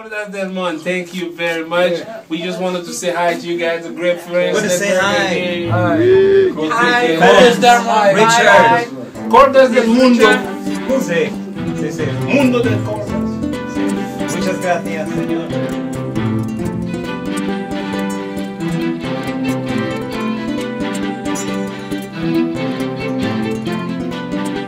Cordas del Mon, thank you very much. We just wanted to say hi to you guys, a great friends. Want to say hi. Hi. Cordas del Mon. Richard. Cordas del Mundo. Sí, sí, sí. Mundo del Cordas. Sí. Muchas gracias, señor.